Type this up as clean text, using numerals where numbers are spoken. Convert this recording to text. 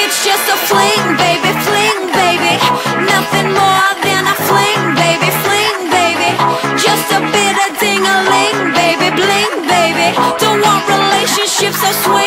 It's just a fling, baby, nothing more than a fling, baby, just a bit of ding-a-ling, baby, bling, baby. Don't want relationships so sweet.